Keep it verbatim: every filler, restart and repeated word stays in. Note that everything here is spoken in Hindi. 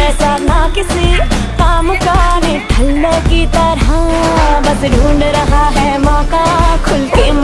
जैसा ना किसी काम का ने ठल्ले की तरह, बस ढूंढ रहा है मौका खुल के।